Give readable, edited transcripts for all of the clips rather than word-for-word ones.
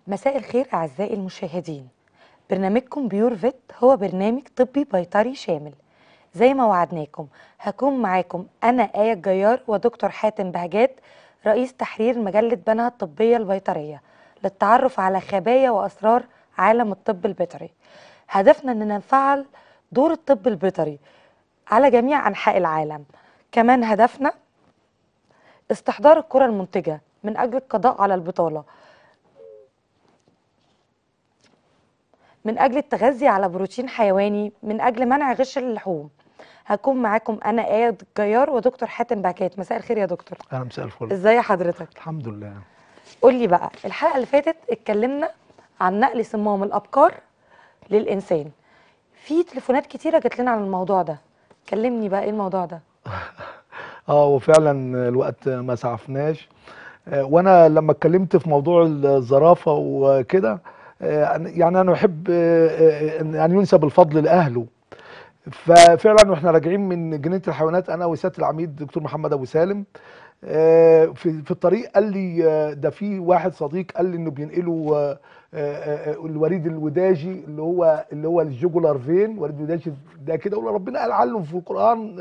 مساء الخير أعزائي المشاهدين. برنامجكم بيور فيت هو برنامج طبي بيطري شامل. زي ما وعدناكم هكون معاكم أنا آية الجيار ودكتور حاتم بهجات، رئيس تحرير مجلة بنها الطبية البيطرية، للتعرف على خبايا وأسرار عالم الطب البيطري. هدفنا أننا نفعل دور الطب البيطري على جميع أنحاء العالم. كمان هدفنا استحضار القرى المنتجة من أجل القضاء على البطالة، من أجل التغذي على بروتين حيواني، من أجل منع غش اللحوم. هكون معاكم أنا آية الجيار ودكتور حاتم بهجات. مساء الخير يا دكتور. اهلا، مساء الفل. ازاي حضرتك؟ الحمد لله. قول لي بقى، الحلقة اللي فاتت اتكلمنا عن نقل صمام الأبقار للإنسان. في تليفونات كتيرة جات لنا عن الموضوع ده. كلمني بقى ايه الموضوع ده؟ وفعلا الوقت ما سعفناش. وانا لما اتكلمت في موضوع الزرافه وكده، يعني انا بحب ان ينسب الفضل لاهله. ففعلا واحنا راجعين من جنينه الحيوانات انا وسياده العميد دكتور محمد ابو سالم، في الطريق قال لي ده في واحد صديق قال لي انه بينقلوا الوريد الوداجي اللي هو الجوجولار فين، وريد وداجي ده كده، ربنا قال عنه في القران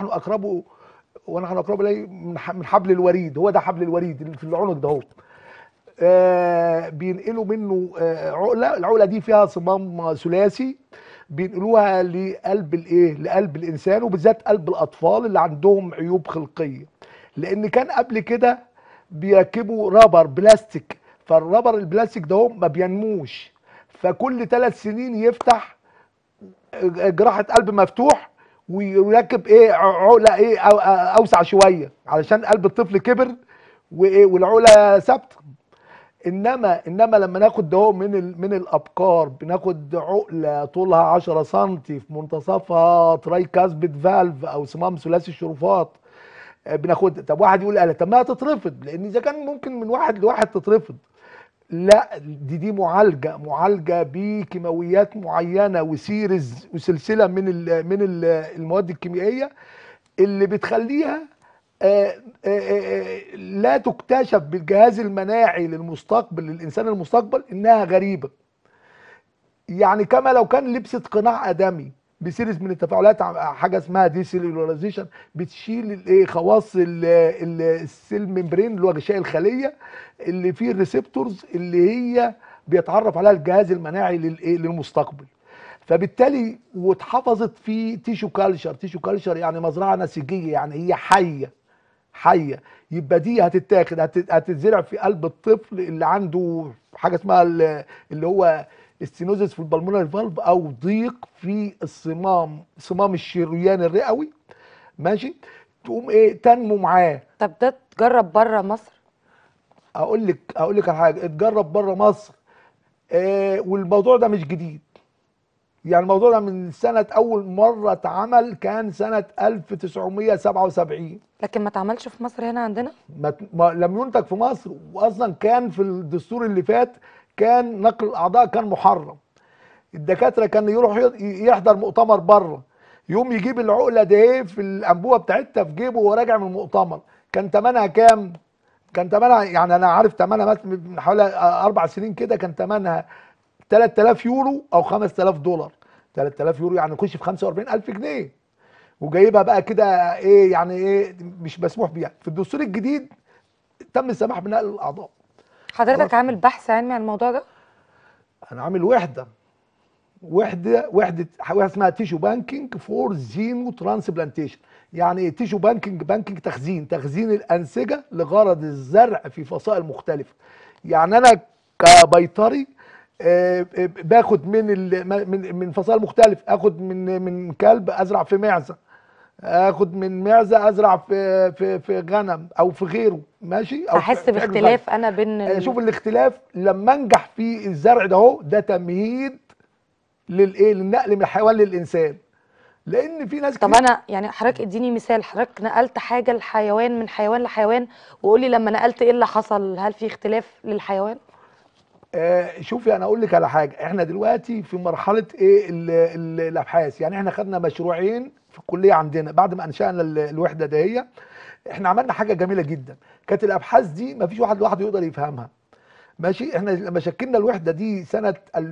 ونحن اقرب اليه من حبل الوريد. هو ده حبل الوريد اللي في العنق ده هو. بينقلوا منه عقله. العقله دي فيها صمام ثلاثي، بينقلوها لقلب الانسان، وبالذات قلب الاطفال اللي عندهم عيوب خلقيه. لان كان قبل كده بيركبوا رابر بلاستيك، فالرابر البلاستيك ده هو ما بينموش، فكل 3 سنين يفتح جراحه قلب مفتوح ويركب عقله اوسع شويه علشان قلب الطفل كبر والعقله ثابته. انما لما ناخد ده من الابقار، بناخد عقله طولها 10 سم في منتصفها تراي كاسبيد فالف او صمام ثلاثي الشرفات. بناخد. طب واحد يقول طب ما هتترفض، لان اذا كان ممكن من واحد لواحد تترفض. لا، دي معالجه بكيماويات معينه وسيريز وسلسله من المواد الكيميائيه اللي بتخليها لا تكتشف بالجهاز المناعي للإنسان المستقبل إنها غريبة. يعني كما لو كان لبست قناع آدمي بسيريز من التفاعلات، حاجة اسمها دي سيلولاريزيشن، بتشيل خواص السيل ممبرين اللي هو غشاء الخلية اللي فيه الريسبتورز اللي هي بيتعرف عليها الجهاز المناعي للمستقبل. فبالتالي واتحفظت في تيشو كالشر يعني مزرعة نسيجية، يعني هي حيه. يبقى دي هتتاخد هتتزرع في قلب الطفل اللي عنده حاجه اسمها اللي هو استينوزس في البلمونري فالف، او ضيق في صمام الشريان الرئوي. ماشي. تقوم تنمو معاه. طب ده اتجرب بره مصر؟ اقول لك على حاجه اتجرب بره مصر. والموضوع ده مش جديد. يعني الموضوع ده من اول مره اتعمل كان سنه 1977. لكن ما اتعملش في مصر هنا عندنا؟ لم ينتج في مصر، واصلا كان في الدستور اللي فات كان نقل الاعضاء كان محرم. الدكاتره كان يروح يحضر مؤتمر بره، يوم يجيب العقله ده في الانبوبه بتاعتها في جيبه وهو راجع من المؤتمر. كان ثمنها كام؟ كان ثمنها، يعني انا عارف ثمنها مثلا من حوالي 4 سنين كده، كان ثمنها 3000 يورو او 5000 دولار. 3000 يورو يعني يخش في 45000 جنيه. وجايبها بقى كده يعني مش مسموح بيها. في الدستور الجديد تم السماح بنقل الاعضاء. خلاص. حضرتك عامل بحث علمي عن الموضوع ده؟ انا عامل وحده اسمها تيشو بانكينج فور زينو ترانسبلانتيشن. يعني ايه تيشو بانكينج؟ تخزين الانسجه لغرض الزرع في فصائل مختلفه. يعني انا كبيطري باخد من فصائل مختلف. اخد من كلب ازرع في معزه، اخد من معزه ازرع في غنم او في غيره. ماشي. او هحس في باختلاف انا بين شوف الاختلاف لما انجح في الزرع ده اهو، ده تمهيد للنقل من الحيوان للانسان. لان في ناس طب كتير. انا يعني حضرتك اديني مثال. حضرتك نقلت حاجه لحيوان من حيوان لحيوان، وقولي لما نقلت ايه اللي حصل. هل في اختلاف للحيوان؟ شوفي انا اقول لك على حاجه. احنا دلوقتي في مرحله الابحاث. يعني احنا خدنا مشروعين في الكليه عندنا بعد ما انشانا الوحده دهيه. احنا عملنا حاجه جميله جدا. كانت الابحاث دي ما فيش واحد لوحده يقدر يفهمها. ماشي. احنا لما شكلنا الوحده دي سنه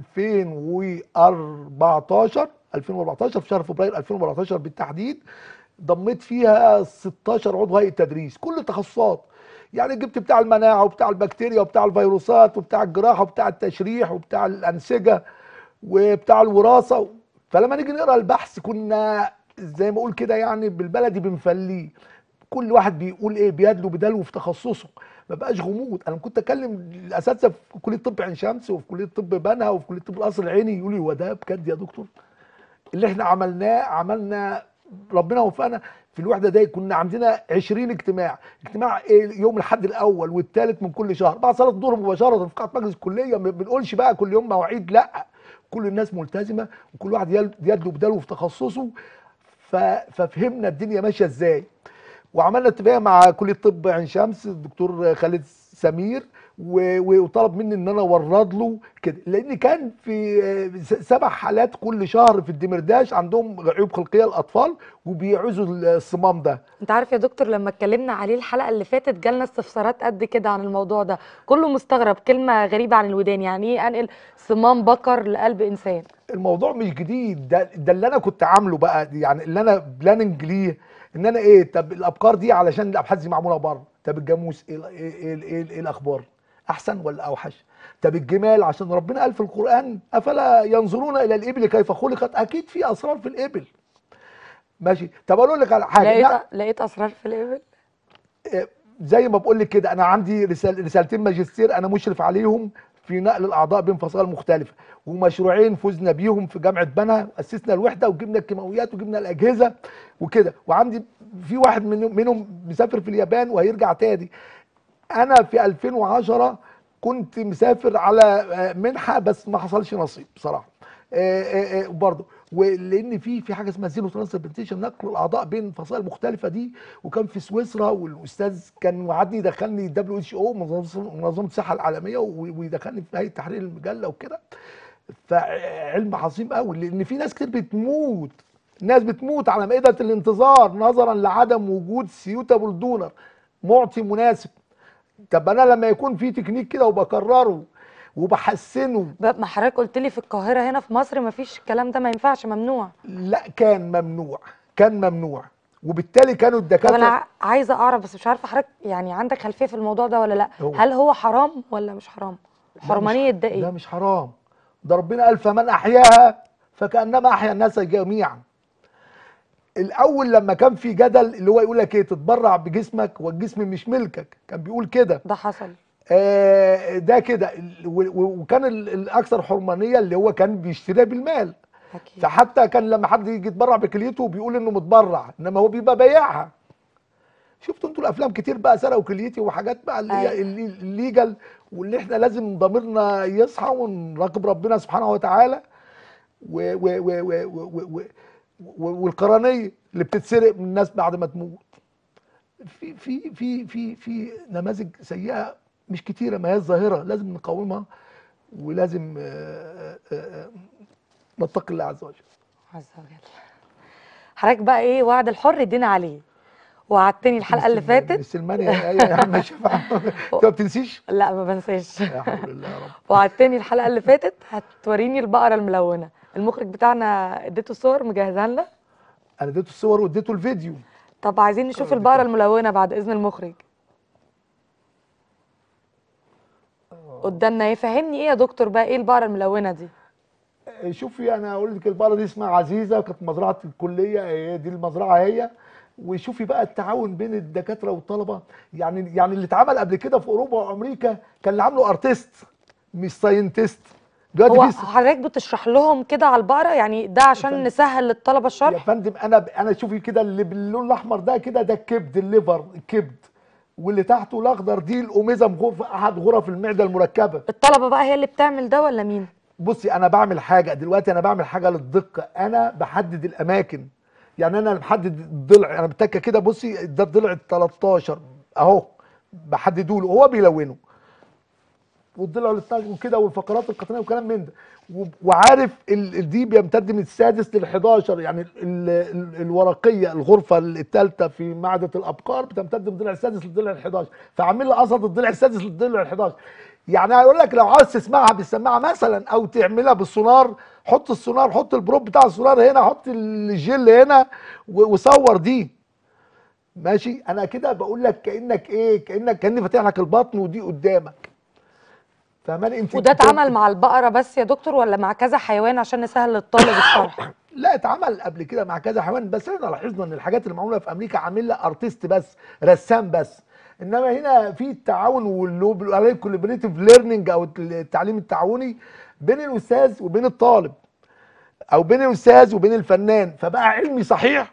2014 في شهر فبراير 2014 بالتحديد، ضميت فيها 16 عضو هيئه تدريس كل التخصصات. يعني جبت بتاع المناعه وبتاع البكتيريا وبتاع الفيروسات وبتاع الجراحه وبتاع التشريح وبتاع الانسجه وبتاع الوراثه. فلما نيجي نقرا البحث كنا زي ما اقول كده يعني بالبلدي بنفليه، كل واحد بيقول ايه، بيدلو بدلو في تخصصه، ما بقاش غموض. انا كنت اكلم الاساتذه في كليه طب عين شمس وفي كليه طب بنها وفي كليه طب القصر العيني، يقولوا لي هو ده بجد يا دكتور اللي احنا عملنا ربنا وفقنا في الوحده دي. كنا عندنا 20 اجتماع إيه يوم الاحد الاول والثالث من كل شهر بعد صلاه الظهر مباشره في قاعه مجلس الكليه. ما بنقولش بقى كل يوم مواعيد، لا، كل الناس ملتزمه وكل واحد يدلو بدلو في تخصصه. ففهمنا الدنيا ماشيه ازاي. وعملنا اتفاق مع كليه طب عين شمس الدكتور خالد سمير، وطلب مني ان انا اورد له كده، لان كان في 7 حالات كل شهر في الدمرداش عندهم عيوب خلقيه الاطفال وبيعوزوا الصمام ده. انت عارف يا دكتور لما اتكلمنا عليه الحلقه اللي فاتت جالنا استفسارات قد كده عن الموضوع ده، كله مستغرب، كلمه غريبه عن الودان، يعني ايه انقل صمام بكر لقلب انسان؟ الموضوع مش جديد، ده اللي انا كنت عامله بقى، يعني اللي انا بلاننج ليه ان انا ايه. طب الابقار دي علشان الابحاث دي معموله بره، طب الجاموس إيه الاخبار، احسن ولا اوحش؟ طب الجمال عشان ربنا قال في القران افلا ينظرون الى الابل كيف خلقت، اكيد في اسرار في الابل. ماشي. طب اقول لك على حاجه، لقيت اسرار في الابل. زي ما بقول لك كده، انا عندي رسالتين ماجستير انا مشرف عليهم في نقل الاعضاء بين فصائل مختلفه، ومشروعين فزنا بيهم في جامعه بنها، اسسنا الوحده وجبنا الكيماويات وجبنا الاجهزه وكده. وعندي في واحد منهم مسافر في اليابان وهيرجع تاني. انا في 2010 كنت مسافر على منحه بس ما حصلش نصيب بصراحه. برضه ولان في حاجه اسمها زيرو ترانسبلانتيشن، نقل الاعضاء بين فصائل مختلفه دي، وكان في سويسرا، والاستاذ كان وعدني يدخلني WHO منظمه الصحه العالميه ويدخلني في هيئه تحرير المجله وكده. فعلم عظيم قوي، لان في ناس كتير بتموت، ناس بتموت على مائده الانتظار نظرا لعدم وجود سيوتابل دونر، معطي مناسب. طب انا لما يكون في تكنيك كده وبكرره وبحسنه. ما حضرتك قلت لي في القاهره هنا في مصر ما فيش الكلام ده، ما ينفعش، ممنوع. لا، كان ممنوع، كان ممنوع، وبالتالي كانوا طب انا الدكاتره. عايزه اعرف بس مش عارفه حضرتك يعني عندك خلفيه في الموضوع ده ولا لا؟ هو هل هو حرام ولا مش حرام؟ حرمانيه ده ده ايه؟ مش حرام، ده ربنا قال فمن احياها فكانما احيا الناس جميعا. الاول لما كان في جدل اللي هو يقول لك ايه، تتبرع بجسمك والجسم مش ملكك، كان بيقول كده. ده حصل. ده كده، وكان الاكثر حرمانيه اللي هو كان بيشتريها بالمال. اكيد. فحتى كان لما حد يجي يتبرع بكليته بيقول انه متبرع، انما هو بيبقى بايعها. شفتوا انتوا الافلام كتير بقى سرقوا كليتي وحاجات بقى اللي هي الليجل، واللي احنا لازم ضميرنا يصحى ونراقب ربنا سبحانه وتعالى. والقرنيه اللي بتتسرق من الناس بعد ما تموت. في نماذج سيئه مش كتيره، ما هي ظاهره لازم نقاومها، ولازم نتقي الله عز وجل. عز وجل. حضرتك بقى ايه وعد الحر ادينا عليه، وعدتني الحلقه اللي فاتت. من السلمان يا عم شفا. انت ما بتنسيش؟ لا ما بنساش. يا حول الله يا رب. وعدتني الحلقه اللي فاتت هتوريني البقره الملونه، المخرج بتاعنا اديته صور مجهزها لنا. انا اديته الصور واديته الفيديو. طب عايزين نشوف البقره الملونه بعد اذن المخرج. قدامنا ايه؟ فهمني ايه يا دكتور بقى، ايه البقره الملونه دي؟ شوفي، انا اقول لك البقره دي اسمها عزيزه، كانت مزرعه الكليه، هي دي المزرعه هي. وشوفي بقى التعاون بين الدكاتره والطلبه، يعني اللي اتعمل قبل كده في اوروبا وامريكا كان اللي عامله ارتست مش ساينتست. هو حضرتك بتشرح لهم كده على البقره يعني ده عشان نسهل للطلبه يا الشرح؟ فندم انا شوفي كده اللي باللون الاحمر ده كده، ده الكبد، الليفر، الكبد، واللي تحته الاخضر دي الاوميزا، غرفه احد غرف المعده المركبه. الطلبه بقى هي اللي بتعمل ده ولا مين؟ بصي، انا بعمل حاجه دلوقتي، انا بعمل حاجه للدقه، انا بحدد الاماكن. يعني انا محدد الضلع، انا بتكه كده، بصي ده الضلع ال 13 اهو، بحدده له وهو بيلونه، والضلع ال 12 وكده، والفقرات القطنيه وكلام من ده. وعارف دي بيمتد من السادس لل 11، يعني الورقيه الغرفه الثالثه في معده الابقار بتمتد من الضلع السادس للضلع ال 11، فعامل لي قصد الضلع السادس للضلع ال 11. يعني هيقول لك لو عاوز تسمعها بالسماعه مثلا او تعملها بالسونار، حط السونار، حط البروب بتاع السونار هنا، حط الجل هنا وصور دي. ماشي. انا كده بقول لك كانك ايه، كاني فاتح لك البطن ودي قدامك. فاهماني انت؟ وده اتعمل مع البقرة بس يا دكتور ولا مع كذا حيوان عشان نسهل للطالب الشرح؟ لا، اتعمل قبل كده مع كذا حيوان، بس احنا لاحظنا ان الحاجات اللي معموله في امريكا عاملها ارتست بس، رسام بس. انما هنا في التعاون واللي بيقولوا عليه كولابريتيف ليرنينج او التعليم التعاوني بين الاستاذ وبين الطالب، او بين الاستاذ وبين الفنان، فبقى علمي صحيح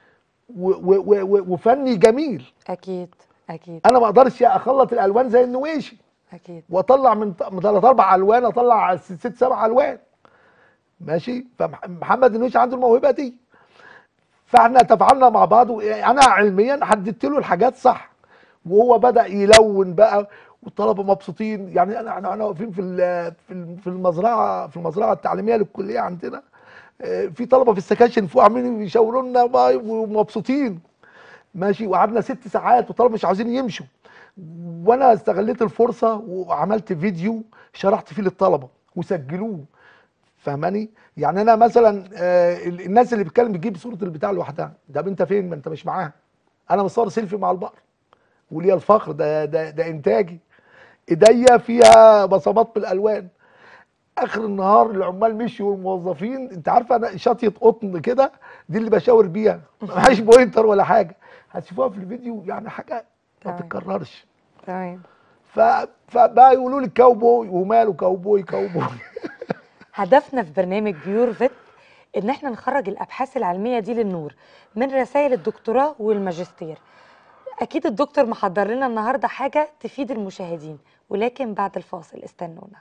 وفني جميل. اكيد اكيد انا ما اقدرش اخلط الالوان زي النويشي اكيد. واطلع من 3 4 الوان اطلع 6 7 الوان. ماشي. فمحمد النويشي عنده الموهبه دي، فاحنا تفاعلنا مع بعض، انا علميا حددت له الحاجات صح، وهو بدا يلون بقى والطلبه مبسوطين. يعني انا واقفين في المزرعه التعليميه للكليه عندنا، في طلبه في السكاشن فوق عاملين يشاوروا لنا بقى ومبسوطين. ماشي. وقعدنا 6 ساعات والطلبه مش عاوزين يمشوا، وانا استغليت الفرصه وعملت فيديو شرحت فيه للطلبه وسجلوه. فاهماني؟ يعني انا مثلا الناس اللي بتتكلم بتجيب صوره البتاع لوحدها، ده انت فين؟ ما انت مش معاها. انا مصور سيلفي مع البقر وليا الفخر، ده انتاجي، ايديا فيها بصمات بالالوان. اخر النهار العمال مشيوا والموظفين، انت عارفه انا شاطيه قطن كده، دي اللي بشاور بيها، معيش بوينتر ولا حاجه. هتشوفوها في الفيديو، يعني حاجه ما تمام تتكررش. تمام. ف... فبقى يقولوا لي كاوبوي، وماله كاوبوي كاوبوي. هدفنا في برنامج بيور فيت ان احنا نخرج الابحاث العلميه دي للنور من رسائل الدكتوراه والماجستير. اكيد الدكتور محضر لنا النهارده حاجه تفيد المشاهدين، ولكن بعد الفاصل استنونا.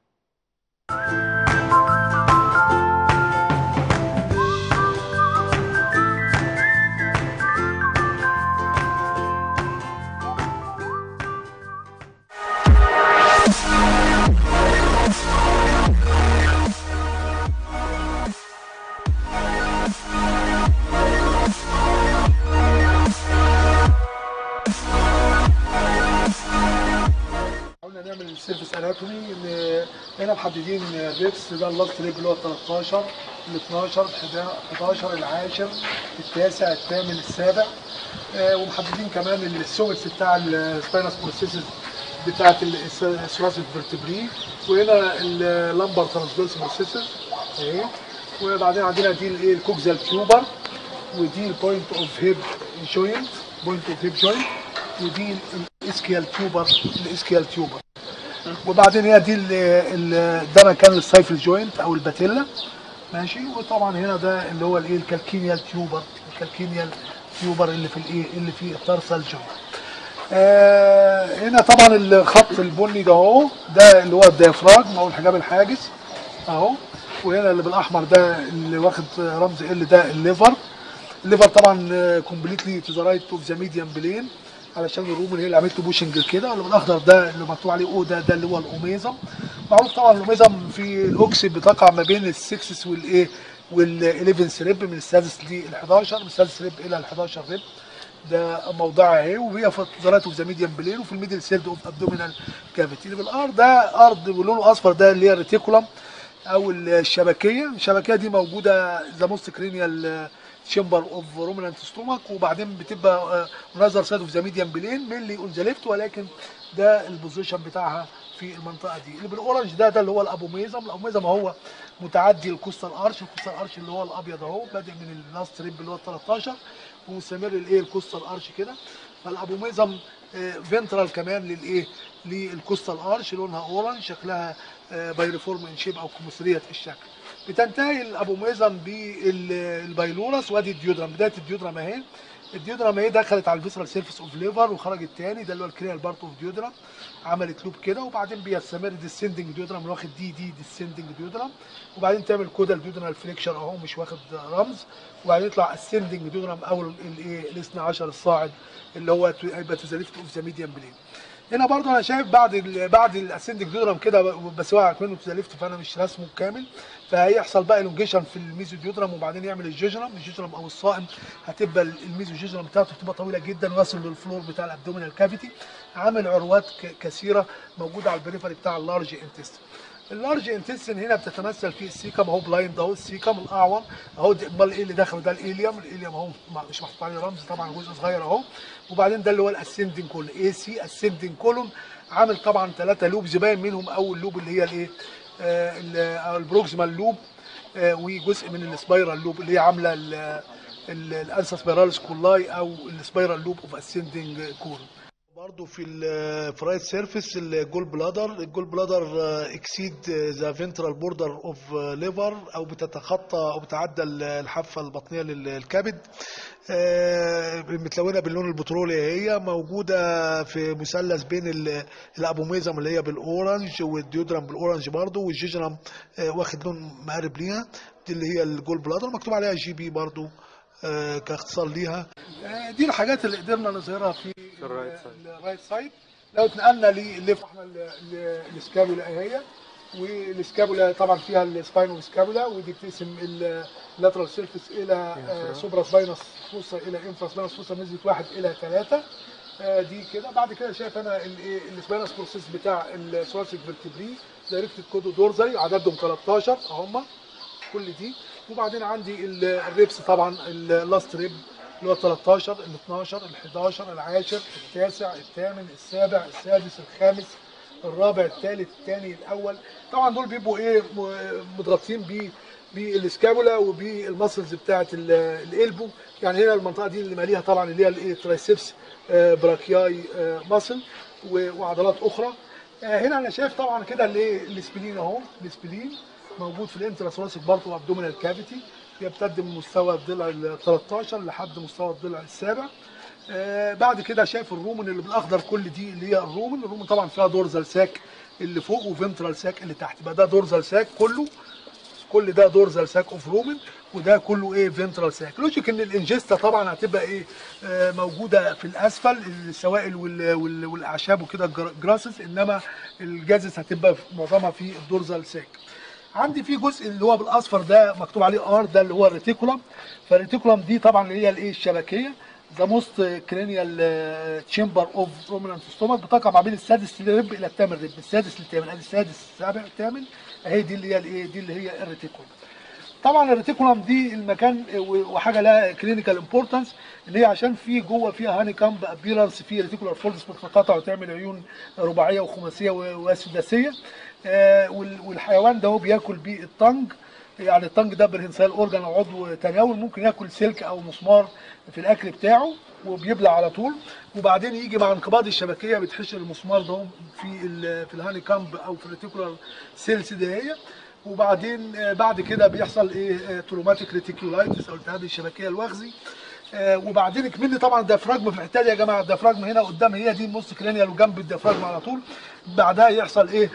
قلنا نعمل سيرفيس اناتومي، ان هنا محددين الريبس، ده اللاست ريب اللي هو 13 ال 12 11 العاشر التاسع الثامن السابع، ومحددين كمان السومتس بتاع السباينس بروسيسز بتاعت الثراسيك فيرتبري، وهنا اللمبر ترانسفيرس بروسيسز اهي. وبعدين عندنا دي الايه الكوكزال تيوبر، ودي البوينت اوف هيب جوينت، ودي الاسكيال تيوبر. وبعدين هي دي ده مكان السايفل جوينت او الباتيلا. ماشي. وطبعا هنا ده اللي هو الايه الكالكينيال تيوبر اللي في الايه اللي في التارسال جوينت. هنا طبعا الخط البني ده اهو، ده اللي هو الديافراجم او الحجاب الحاجز اهو. وهنا اللي بالاحمر ده اللي واخد رمز ال، ده الليفر طبعا كومبليتلي تو ذا رايت اوف ذا ميديان بلين، علشان الرومن هي اللي عملت له بوشنج كده. واللي بالاخضر ده اللي مكتوب عليه او، ده اللي هو الاوميزم. معروف طبعا الاوميزم في الاوكسيد بتقع ما بين السكسس والايه وال11 ريب، من السادس لل11، من السادس ريب الى ال11 ريب. ده موضعها اهي، وهي في ذرات اوف ذا ميديان بلين، وفي الميدل سيرد اوف ابدومينال كافيتي. اللي بالارض ده ارض ولونه اصفر، ده اللي هي الريتيكولم او الشبكيه دي موجوده ذا موست كرينيال تشامبر اوف رومنانت ستومك. وبعدين بتبقى نظر سايد اوف ذا ميديان بلين مينلي اون ذا ليفت، ولكن ده البوزيشن بتاعها في المنطقه دي. اللي بالاورنج ده اللي هو الابوميزم هو متعدي الكوستال ارش اللي هو الابيض اهو، بادئ من اللاست ريب اللي هو 13 ومستمر الايه الكوستال ارش كده. فالابوميزم فينترال كمان للايه للكوستال ارش، لونها اورنج، شكلها بايريفورم ان شيب او كوميسريه الشكل. بتنتهي الابوميزم بالبايلورس، وادي الديودرام، بدايه الديودرام اهي. الديودرام اهي دخلت على الفيسرال سيرفيس اوف ليفر وخرجت تاني، ده اللي هو الكريال بارت اوف ديودرام، عملت لوب كده. وبعدين بيستمر ديسندنج ديودرام، واخد دي ديسندنج ديودرام. وبعدين تعمل كودال ديودرال فليكشر اهو، مش واخد رمز. وبعدين يطلع اسندنج ديودرام او الايه الاثنى عشر الصاعد، اللي هو هيبقى تو ذا ليفت اوف ذا ميديان بلين. هنا برضو انا شايف بعد الاسندك ديودرام كده بس هو منه ليفت، فانا مش راسمه كامل. فهيحصل بقى الونجيشن في الميزو ديودرام، وبعدين يعمل الجيجرام او الصائم. هتبقى الميزو جيجرام بتاعته بتبقى طويله جدا، واصل للفلور بتاع الابدومينال كافيتي، عامل عروات كثيره موجوده على البريفري بتاع اللارج انتستين. اللارج انتستين هنا بتتمثل فيه السيكم اهو بلايند اهو، السيكم الاعور اهو. امال ايه اللي داخله؟ ده الاليوم اهو مش محطوط عليه رمز طبعا، جزء صغير اهو. وبعدين ده اللي هو الاسندنج كولون، اي سي اسندنج كولون، عامل طبعا 3 لوبز باين منهم اول لوب اللي هي الايه البروكسيمال لوب، وجزء من السبايرال لوب اللي هي عامله الانسا سبيراليس كولاي او السبايرال لوب اوف اسندنج كولون. برضه في الفرايد سيرفيس الجول بلادر اكسيد ذا فنترال بوردر اوف ليفر، او بتتخطى او بتعدى الحافه البطنيه للكبد. متلونه باللون البترولي، هي موجوده في مثلث بين الابوميزم اللي هي بالاورنج، والديودرام بالاورنج برضه، والجيجرام واخد لون مقارب ليها. دي اللي هي الجول بلادر، مكتوب عليها جي بي برضه كاختصار ليها. دي الحاجات اللي قدرنا نظهرها في الرايت سايد. لو اتنقلنا للليفت، احنا السكابولا اهي، والسكابولا طبعا فيها السباينو سكابولا، ودي بتقسم اللاترال سيرفيس الى سوبرا سباينس فوسا الى انفرا سباينس فوسا نسبه 1 إلى 3. دي كده. بعد كده شايف انا السباينس بروسيس بتاع الثوراسيك فيرتبري دايركتد كودو دورزالي، عددهم 13 اهم كل دي. وبعدين عندي الريبس طبعا، اللاست ريب اللي هو 13، ال 12، ال 11، العاشر، التاسع، الثامن، السابع، السادس، الخامس، الرابع، الثالث، الثاني، الاول. طبعا دول بيبقوا ايه متغطين بالسكابولا وبالمسلز بتاعه الالبو. يعني هنا المنطقه دي اللي ماليها طبعا اللي هي الايه ترايسبس براكياي ماسل وعضلات اخرى. هنا انا شايف طبعا كده الايه السبلين اهو، السبلين موجود في الانتراسوراسيك بارت وابدومينال كافيتي، يمتد من مستوى الضلع ال 13 لحد مستوى الضلع السابع. بعد كده شايف الرومن اللي بالاخضر، كل دي اللي هي الرومن طبعا فيها دورزال ساك اللي فوق وفنترال ساك اللي تحت. يبقى ده دورزال ساك كله، كل ده دورزال ساك اوف رومن، وده كله ايه فنترال ساك. لوجيك ان الانجستا طبعا هتبقى ايه موجوده في الاسفل، السوائل والاعشاب وكده جراسس، انما الجازس هتبقى معظمها في الدورزال ساك. عندي في جزء اللي هو بالاصفر ده مكتوب عليه ار، ده اللي هو الريتيكولم. فالريتيكولم دي طبعا اللي هي الايه الشبكيه، ذا موست كرينيال تشامبر اوف رومينانت ستومك، بتقع ما بين السادس ريب الى الثامن ريب، السادس للثامن، ادي السادس السابع الثامن اهي. دي اللي هي الايه، دي اللي هي الريتيكولم. طبعا الريتيكولم دي المكان وحاجه لها كلينيكال امبورتنس، ان هي عشان في جوه فيها هاني كامب ابيرنس، في ريتيكولار فولدز بتتقاطع وتعمل عيون رباعيه وخماسيه وسداسيه. والحيوان ده هو بياكل بيه الطنج، يعني الطنج ده برهنسال اورجان او عضو تناول، ممكن ياكل سلك او مسمار في الاكل بتاعه وبيبلع على طول. وبعدين يجي مع انقباض الشبكيه بيتحشر المسمار ده في الهاني كامب او في الريتيكولار سيلز دهيه. وبعدين بعد كده بيحصل ايه تروماتيك ريتيكولايتس او التهاب الشبكيه الوخزي. وبعدين كمان طبعا الديافراجم في الحته دي يا جماعه، الديافراجم هنا قدام، هي دي الموست كرينيال وجنب الديافراجم على طول. بعدها يحصل ايه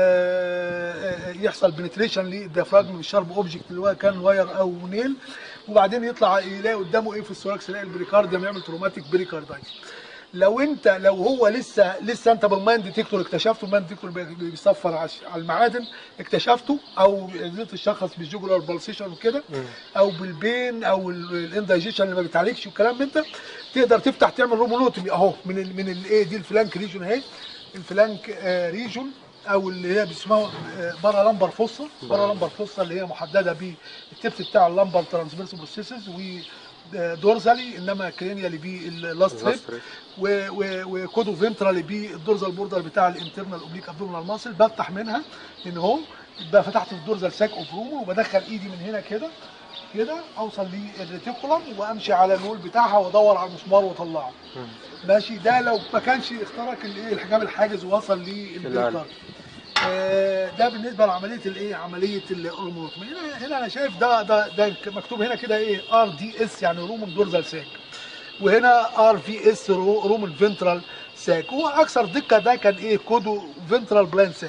يحصل بنتريشن للديافراجم بالشارب اوبجكت اللي هو كان واير او نيل. وبعدين يطلع يلاقي قدامه ايه في الثوراكس، يلاقي البريكارديوم يعمل تروماتيك بريكاردايتس. لو هو لسه انت بالماين ديتكتور اكتشفته، الماين ديتكتور بيصفر على المعادن، اكتشفته او قدرت تشخص بالجوجلر بالسيشن وكده، او بالبين او الاندايجيشن اللي ما بيتعالجش والكلام من ده، تقدر تفتح تعمل رومونوتومي اهو من الايه دي الفلانك ريجون اهي، الفلانك ريجون او اللي هي بيسموها بارا لامبر فوسا، بارا لامبر فوسا اللي هي محدده بالتبس بتاع اللامبر ترانسفيرس بروسيسز ودورزالي، انما كرينيالي باللاست ريب، وكودو فينترالي بالدورزال بوردر بتاع الانترنال اوبليك ابدومينال ماسل. بفتح منها ان هو يبقى فتحت الدورزال ساك اوف رومو، وبدخل ايدي من هنا كده اوصل للريتيكولم وامشي على النول بتاعها وادور على المسمار واطلعه. ماشي. ده لو ما كانش اخترق الايه الحجاب الحاجز ووصل للبريكارد. ده بالنسبه لعمليه الايه عمليه الهرمونوتومي. هنا انا شايف ده مكتوب هنا كده ايه ار دي اس، يعني رومن دورزال ساك، وهنا ار في اس رومن فنترال ساك. هو اكثر دقه ده كان ايه كودو فنترال بلاين ساك.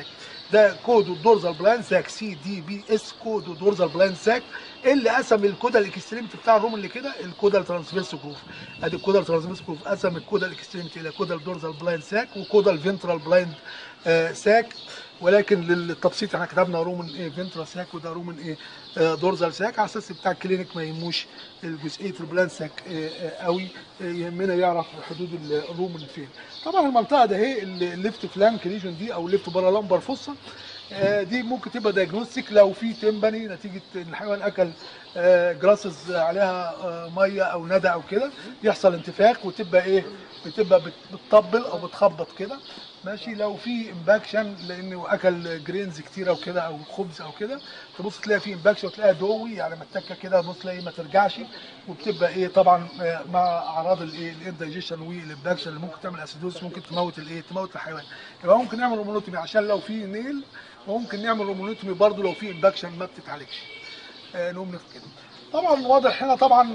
ده كودو دورزال بلاين ساك سي دي بي اس كودو دورزال بلاين ساك. اللي قسم الكودا الاكستريمتي بتاع الروم اللي كده الكودا الترانسفيرس جروف. ادي الكودا الترانسفيرس جروف قسم الكودا الاكستريمتي الى كودا الدورزال بلاين ساك وكودا الفنترال بلاين ساك. ولكن للتبسيط احنا كتبنا رومن ايه فنترال ساك وده رومن ايه دورزال ساك على اساس بتاع الكلينيك ما يهموش الجزئيه البلان ساك قوي، يهمنا يعرف حدود الرومن فين. طبعا المنطقه ده اهي الليفت فلانك ليجن دي او الليفت بارا لامبر فوسا، دي ممكن تبقى دايجنوستيك لو في تمبني نتيجه ان الحيوان اكل جراسز عليها ميه او ندى او كده، يحصل انتفاخ وتبقى ايه بتبقى بتطبل او بتخبط كده ماشي. لو في امباكشن لانه اكل جرينز كتيره وكده او خبز او كده، تبص تلاقي في امباكشن وتلاقيها دوي يعني متكه كده، تبص تلاقي ما ترجعش، وبتبقى ايه طبعا مع اعراض الايه الاندايجيشن والامباكشن اللي ممكن تعمل اسيدوس، ممكن تموت الايه تموت الحيوان. يبقى ممكن نعمل رومونوتومي عشان لو في نيل، وممكن نعمل رومونوتومي برضو لو في امباكشن ما بتتعالجش. نقوم كده. طبعا واضح هنا طبعا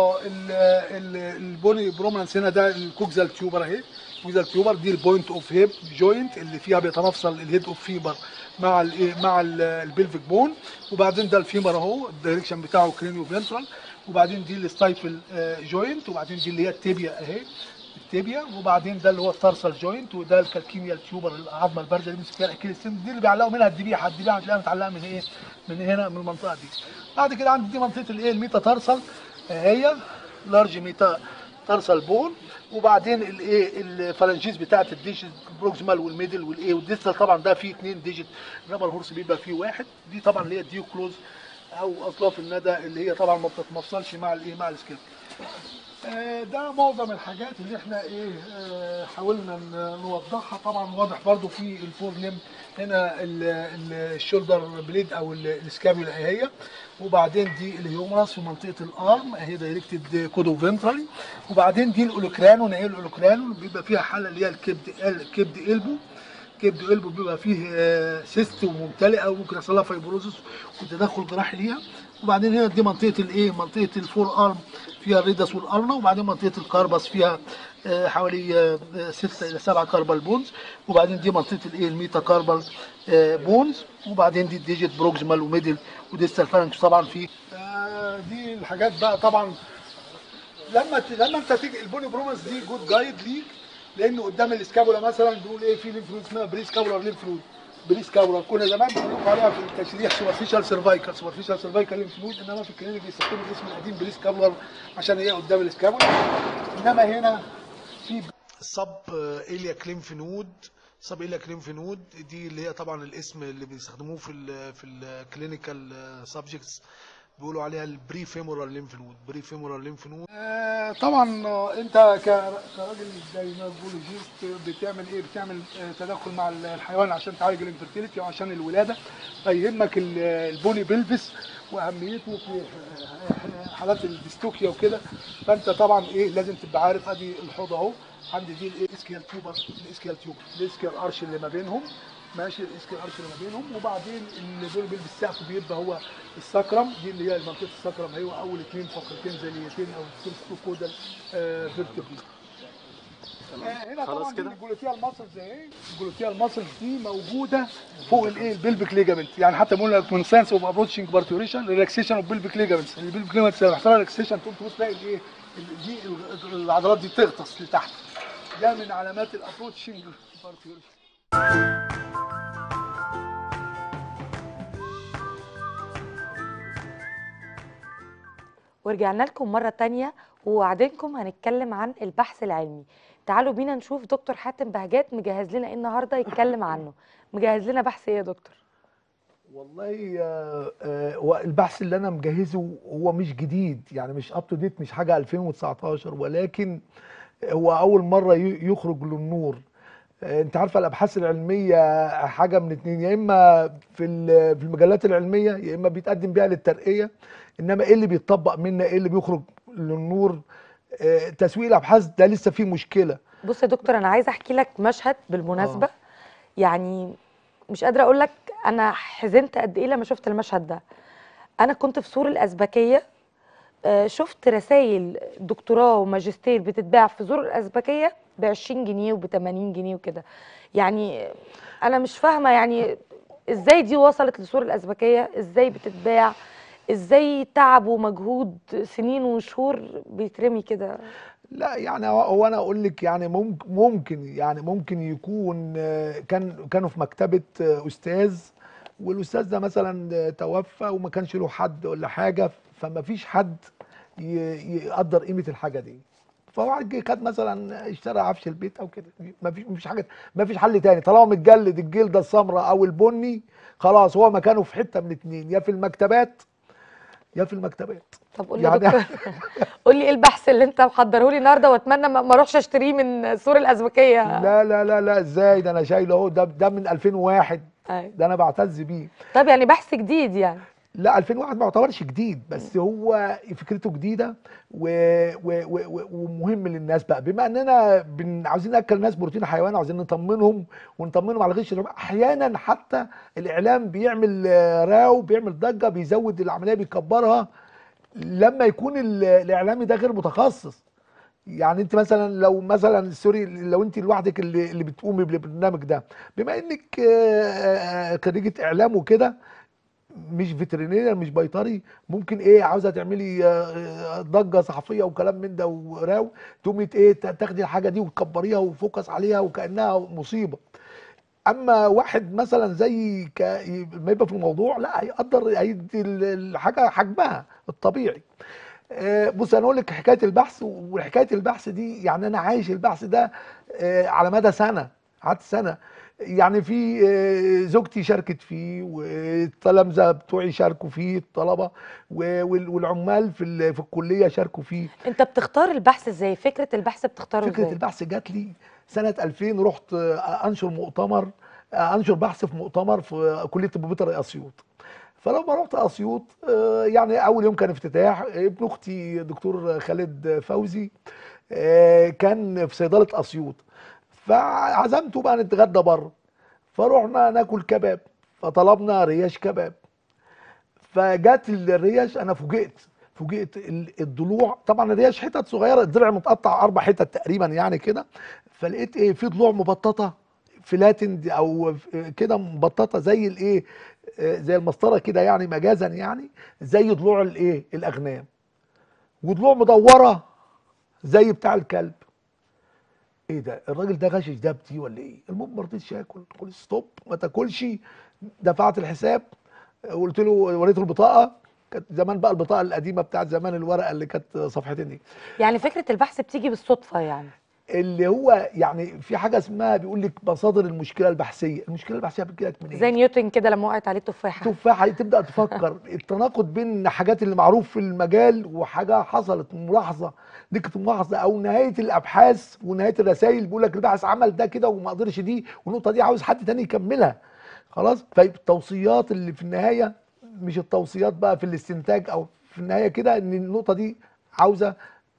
البوني برومنانس هنا ده الكوكزال تيوبر اهي. الكوكزال تيوبر دي البوينت اوف هيب جوينت اللي فيها بيتنفصل الهيد اوف فيبر مع الايه مع البلفيك بون. وبعدين ده الفيمر اهو الدايركشن بتاعه كرينيو فنترال. وبعدين دي الستايفل جوينت. وبعدين دي اللي هي التيبيا اهي التيبيا. وبعدين ده اللي هو التارسال جوينت. وده الكالكيميال تيوبر العظمه البارزه اللي بيمسك فيها الاكيليس، دي اللي بيعلقوا منها الذبيحه. الذبيحه هتلاقيها متعلقه من ايه من هنا من المنطقه دي. بعد كده عندي دي منطقه الايه الميتا تارسال هي لارج ميتا تارسال بون. وبعدين الايه الفالنجيز بتاعت الديجيت البروكسيمال والميدل والايه والديستال. طبعا ده فيه 2 ديجيت، انما الهورس بيبقى فيه واحد. دي طبعا اللي هي الديوكلوز او اطلاف الندى اللي هي طبعا ما بتتمفصلش مع الايه مع السكيل. ده معظم الحاجات اللي احنا ايه حاولنا نوضحها. طبعا واضح برضو في الفور ليم هنا الشولدر بليد او السكابيولا هي. وبعدين دي الهيومرس في منطقه الارم اهي دايركتد كودو فنترالي. وبعدين دي الاولوكرانو نهايه الاولوكرانو بيبقى فيها حاله اللي هي الكبد قلبه. كبد قلبه بيبقى فيه سيست وممتلئه وممكن يحصل لها فايبروزس وتدخل جراحي ليها. وبعدين هنا دي منطقه الايه منطقه الفور ارم فيها الريدس والارنا. وبعدين منطقه الكاربس فيها حوالي 6 الى 7 كاربال بونز. وبعدين دي منطقه الايه الميتا كاربال بونز. وبعدين دي الديجيت بروكسيمال وميدل وديستال فالنكس. طبعا في دي الحاجات بقى. طبعا لما انت تيجي البوني برومانس دي جود جايد ليك، لانه قدام الاسكابولا مثلا بيقول ايه في ليمف نود اسمها بري سكابولار ليمف نود. بري سكابولار كنا زمان بنقول لكم عليها في التشريح سوبرفيشال سيرفايكال ليمف نود، انما في الكلينيك بيستخدموا الاسم القديم بري سكابولار عشان هي قدام الاسكابولا. انما هنا في السب إلياك ليمف نود. سب إلياك ليمف نود دي اللي هي طبعا الاسم اللي بيستخدموه في الكلينيكال سبجكتس بيقولوا عليها البري فيمورال ليمف نود. بري فيمورال ليمف نود. طبعا انت كراجل جاينكولوجيست بتعمل ايه؟ بتعمل تدخل مع الحيوان عشان تعالج الانفيرتيليتي وعشان الولاده. فيهمك البوني بلفس واهميته في حالات الديستوكيا وكده. فانت طبعا ايه لازم تبقى عارف ادي الحوض اهو. عندي دي الاسكيال تيوبر الاسكيال ارش اللي ما بينهم ماشي. الاسكيال ارش اللي ما بينهم. وبعدين اللي دول بيلبس السقف بيبقى هو الساكرم. دي اللي هي منطقه الساكرم هي اول 2 فقرتين زليتين او كودال فيرتبري. هنا طبعا كده الجلوتيال ماسلز اهي. الجلوتيال ماسلز دي موجوده فوق الايه البلفيك ليجامنت. يعني حتى بنقول لك من ساينس اوف ابروتشنج بارتيوريشن ريلاكسيشن اوف بلفيك ليجامنتس. البلفيك ليجامنتس لما يحصل لها ريلاكسيشن تبص تلاقي الايه دي العضلات دي تغطس لتحت. ده من علامات الابروتشنج بارتيوريشن. ورجعنا لكم مرة تانية ووعدكم هنتكلم عن البحث العلمي. تعالوا بينا نشوف دكتور حاتم بهجات مجهز لنا ايه النهارده يتكلم عنه. مجهز لنا بحث ايه يا دكتور؟ والله هو البحث اللي انا مجهزه هو مش جديد، يعني مش اب تو ديت، مش حاجه 2019، ولكن هو اول مره يخرج للنور. انت عارفه الابحاث العلميه حاجه من اتنين، يا اما في المجلات العلميه يا اما بيتقدم بيها للترقيه، انما ايه اللي بيتطبق منا ايه اللي بيخرج للنور. تسويق الابحاث ده لسه فيه مشكله. بص يا دكتور انا عايزه احكي لك مشهد بالمناسبه. يعني مش قادره اقول لك انا حزنت قد ايه لما شفت المشهد ده. انا كنت في سور الازبكيه، شفت رسائل دكتوراه وماجستير بتتباع في سور الازبكيه ب 20 جنيه وب 80 جنيه وكده. يعني انا مش فاهمه يعني ازاي دي وصلت لسور الازبكيه؟ ازاي بتتباع؟ ازاي تعب ومجهود سنين وشهور بيترمي كده؟ لا يعني هو انا اقول لك يعني ممكن يكون كانوا في مكتبه استاذ، والاستاذ ده مثلا توفى وما كانش له حد ولا حاجه، فما فيش حد يقدر قيمه الحاجه دي. فواحد جه خد مثلا اشترى عفش البيت او كده، ما فيش حاجه، ما فيش حل تاني طالما متجلد الجلده السمراء او البني، خلاص هو مكانه في حته من اتنين، يا في المكتبات يا في المكتبات طب قول لي يا يعني. دكتور، قول لي ايه البحث اللي انت محضره لي النهارده، واتمنى ما اروحش اشتريه من سور الازبكيه. لا لا لا لا، ازاي؟ ده انا شايله اهو، ده من 2001، ايوه. ده انا بعتز بيه. طب يعني بحث جديد يعني؟ لا 2001 ما يعتبرش جديد، مم. بس هو فكرته جديده ومهم للناس بقى، بما اننا عاوزين ناكل الناس بروتين حيواني، عاوزين ونطمنهم على غش الربا. احيانا حتى الاعلام بيعمل راو، بيعمل ضجه، بيزود العمليه، بيكبرها لما يكون الاعلامي ده غير متخصص. يعني انت مثلا لو مثلا سوري، لو انت لوحدك اللي بتقومي بالبرنامج ده، بما انك خريجه اعلام وكده، مش فيترينير مش بيطري، ممكن ايه عاوزه تعملي ضجه صحفيه وكلام من ده وراو، تقومي ايه تاخدي الحاجه دي وتكبريها وفوكس عليها وكانها مصيبه. اما واحد مثلا زي ما يبقى في الموضوع، لا هيقدر، هيدي الحاجه حجمها الطبيعي. بص انا اقول لك حكايه البحث، وحكايه البحث دي يعني انا عايش البحث ده على مدى سنه، قعدت سنه. يعني في زوجتي شاركت فيه، والتلامذه بتوعي شاركوا فيه، الطلبه والعمال في الكليه شاركوا فيه. انت بتختار البحث ازاي؟ فكره البحث بتختاره فكره ازاي؟ البحث جات لي سنه 2000، رحت انشر مؤتمر، انشر بحث في مؤتمر في كليه طب بيطري اسيوط. فلما رحت اسيوط يعني اول يوم كان افتتاح، ابن اختي دكتور خالد فوزي كان في صيدله اسيوط، فعزمته بقى نتغدى بره، فروحنا ناكل كباب، فطلبنا ريش كباب. فجات الريش، انا فوجئت الضلوع، طبعا الريش حتت صغيره، الضلع متقطع 4 حتت تقريبا يعني كده. فلقيت ايه، في ضلوع مبططه فلاتند او كده مبططه زي الايه، زي المسطره كده يعني مجازا يعني، زي ضلوع الايه الاغنام، وضلوع مدوره زي بتاع الكلب. ايه ده، الراجل ده غشش دبتي ولا ايه؟ المهم ما رضيتش اكل، قلت ستوب ما تاكلش. دفعت الحساب، قلت له، وريته البطاقه، كانت زمان بقى البطاقه القديمه بتاعت زمان، الورقه اللي كانت صفحتين دي. يعني فكره البحث بتيجي بالصدفه يعني؟ اللي هو يعني في حاجه اسمها، بيقول لك مصادر المشكله البحثيه، المشكله البحثيه بتجيلك منين؟ زي نيوتن كده لما وقعت عليه التفاحه. تفاحه، تبدا تفكر التناقض بين حاجات اللي معروف في المجال وحاجه حصلت، ملاحظه، دقه ملاحظه، او نهايه الابحاث ونهايه الرسائل، بيقول لك الباحث عمل ده كده وما قدرش دي، والنقطه دي عاوز حد تاني يكملها. خلاص، فالتوصيات اللي في النهايه مش التوصيات بقى في الاستنتاج، او في النهايه كده ان النقطه دي عاوزه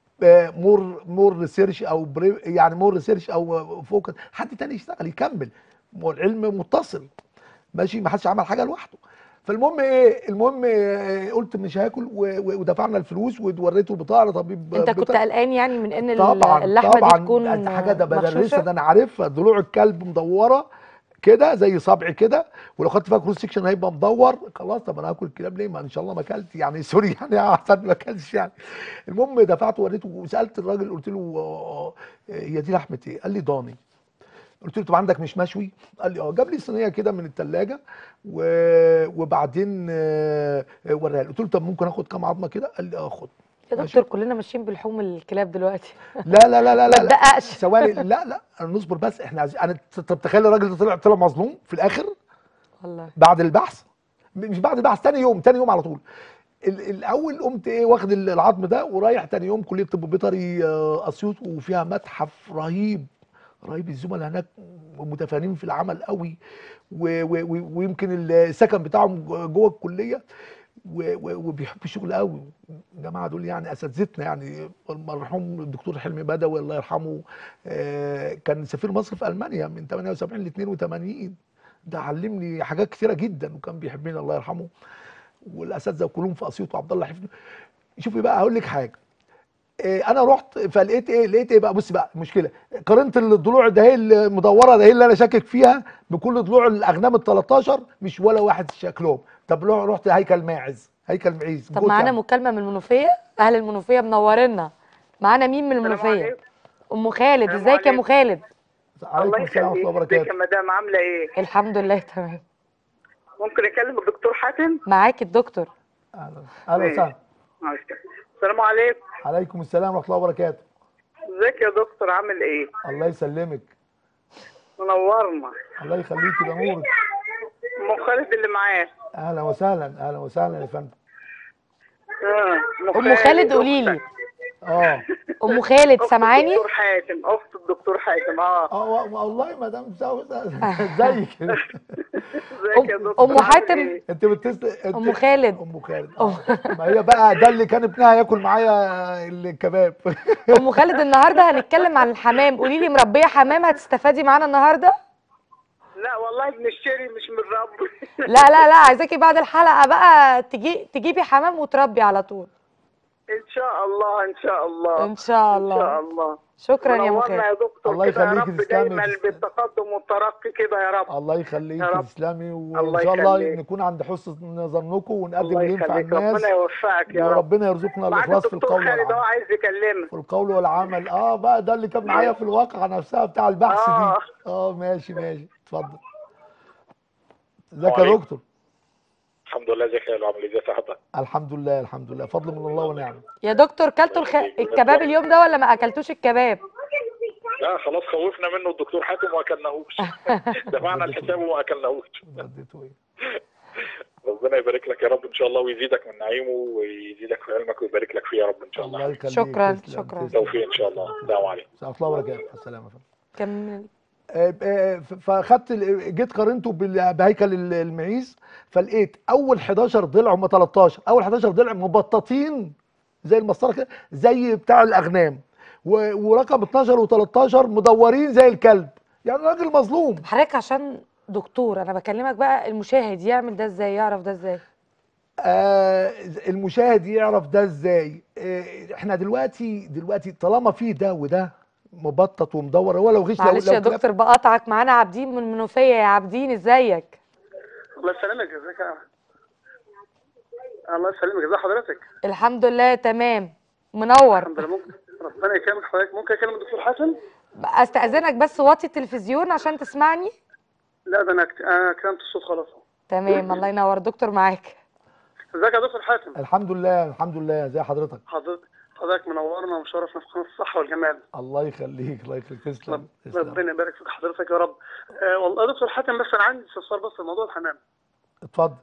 مور ريسيرش او يعني مور ريسيرش او فوكس، حد تاني يشتغل يكمل، ما هو العلم متصل ماشي، ما حدش عمل حاجه لوحده. فالمهم ايه، المهم قلت مش هاكل، ودفعنا الفلوس ووريته البطاقه لطبيب انت كنت بيطري. قلقان يعني من ان طبعا اللحمه دي طبعا، تكون ده حاجه، ده بدرسها، مغشوشه؟ ده انا عارفها، ضلوع الكلب مدوره كده زي صبعي كده، ولو خدت فيها كروس سكشن هيبقى مدور. خلاص طب انا هاكل الكلاب ليه؟ ما ان شاء الله ما اكلت يعني، سوري يعني احسن ما اكلش يعني. المهم دفعت وريته، وسالت الراجل قلت له هي دي لحمه ايه؟ قال لي ضاني. قلت له طب عندك مش مشوي؟ قال لي اه. جاب لي صينيه كده من الثلاجه، وبعدين وريها لي. قلت له طب ممكن اخد كام عظمه كده؟ قال لي اه خد. يا دكتور ماشي. كلنا ماشيين بلحوم الكلاب دلوقتي. لا لا لا لا ما لا لا، تدققش. ثواني، لا لا نصبر بس، احنا عايزين انا، طب تخيل الراجل ده طلع مظلوم في الاخر والله. بعد البحث، مش بعد البحث، تاني يوم على طول. الاول قمت ايه واخد العظم ده ورايح تاني يوم كليه طب بيطري اسيوط، وفيها متحف رهيب، رهيب. الزملاء هناك متفانين في العمل قوي، ويمكن السكن بتاعهم جوه الكليه، وبيحبوا الشغل قوي. الجماعه دول يعني اساتذتنا، يعني المرحوم الدكتور حلمي بدوي الله يرحمه كان سفير مصر في المانيا من 78 ل 82، ده علمني حاجات كثيره جدا، وكان بيحبني الله يرحمه. والاساتذه كلهم في اسيوط، وعبد الله حفني. شوفي بقى هقول لك حاجه، انا رحت فلقيت ايه، لقيت ايه بقى، بص بقى المشكله، قارنت الضلوع ده هي المدوره ده هي اللي انا شاكك فيها بكل ضلوع الاغنام ال 13، مش ولا واحد شكلهم. طب رحت هيكل ماعز، هيكل معيز طب معانا جوتم. مكالمة من المنوفية، أهل المنوفية منورنا. معانا مين من السلام المنوفية؟ عليكم. أم خالد، السلام ازيك يا أم عليكم. خالد؟ الله عليكم السلام ورحمه الله يخليك، ازيك يا وبركاته. مدام، عامله ايه؟ الحمد لله تمام. ممكن اكلم الدكتور حاتم؟ معاكي الدكتور. اهلا اهلا ماشي. وسهلا. ماشي. السلام عليكم. عليكم السلام ورحمه الله وبركاته. ازيك يا دكتور، عامل ايه؟ الله يسلمك. منورنا. الله يخليكي، ده نورك. ام خالد اللي معاه. اهلا وسهلا، اهلا وسهلا يا فندم. أم خالد قولي لي. اه أم خالد اخت سامعاني؟ الدكتور حاتم، اخت الدكتور حاتم. والله ما دام زيك. ازيك يا دكتور، أم عامل حاتم. ايه؟ انت بتسل انت أم خالد. ام خالد ما هي بقى ده اللي كان ابنها ياكل معايا الكباب. أم خالد النهاردة هنتكلم عن الحمام، قولي لي مربية حمام هتستفادي معانا النهاردة؟ لا والله بنشتري مش من رب. لا لا لا، عايزاكي بعد الحلقة بقى تجيبي حمام وتربي على طول. ان شاء الله ان شاء الله إن شاء ان شاء الله. الله. شكرا يا أم منورنا يا خالد. دكتور الله كده يا يخليكي، رب، تسلمي دايما بالتقدم والترقي كده يا رب. الله يخليكي، يا رب. تسلمي، الله وان شاء الله يخليك. نكون عند حسن ظنكم ونقدم الله اللي ينفع يخليك، الناس، ربنا يوفقك يا رب. وربنا يرزقنا معاك الاخلاص في الدكتور القول خالد اهو والعمل. عايز يكلمك. في القول والعمل. بقى ده اللي كان معايا في الواقعه نفسها بتاع البحث دي. ماشي ماشي، اتفضل. ازيك يا دكتور؟ الحمد لله. ازيك يا عامل ايه صاحبك؟ الحمد لله الحمد لله، فضل من الله ونعمه. يا دكتور كلتوا الكباب اليوم ده ولا ما أكلتوش الكباب؟ لا خلاص، خوفنا منه الدكتور حاتم وما اكلناهوش. دفعنا الحساب وما اكلناهوش. وديته ايه؟ ربنا يبارك لك يا رب ان شاء الله، ويزيدك من نعيمه ويزيدك في علمك ويبارك لك فيه يا رب ان شاء الله الله. يخليك. شكراً، تسلم، شكراً. تسلم. توفيق ان شاء الله. السلام عليكم. ورحمه الله وبركاته. السلام عليكم. كمل. فاخدت جيت قارنته بهيكل المعيز، فلقيت اول 11 ضلع هم 13، اول 11 ضلع مبططين زي المسطره كده زي بتاع الاغنام، ورقم 12 و13 مدورين زي الكلب، يعني راجل مظلوم. حضرتك عشان دكتور انا بكلمك بقى، المشاهد يعمل ده ازاي، يعرف ده ازاي؟ المشاهد يعرف ده ازاي؟ احنا دلوقتي طالما في ده وده مبطط ومدور، هو لو غش معلش لو يا دكتور بقطعك، معانا عابدين من المنوفيه. يا عابدين ازيك؟ الله يسلمك، ازيك يا الله يسلمك، ازي حضرتك؟ الحمد لله تمام، منور. الحمد لله. ممكن ربنا يكرمك حضرتك، ممكن اكلم الدكتور حاتم؟ استاذنك بس وطي التلفزيون عشان تسمعني. لا ده انا كلمت الصوت خلاص. تمام، الله ينور. دكتور معاك. ازيك يا دكتور حاتم؟ الحمد لله الحمد لله. ازي حضرتك؟ حضرتك منورنا ومشرفنا في قناه الصحه والجمال. الله يخليك، الله يخليك. تسلم. ربنا يبارك فيك حضرتك يا رب. والله يا دكتور حاتم، بس انا عندي استفسار بس في موضوع الحمام. اتفضل.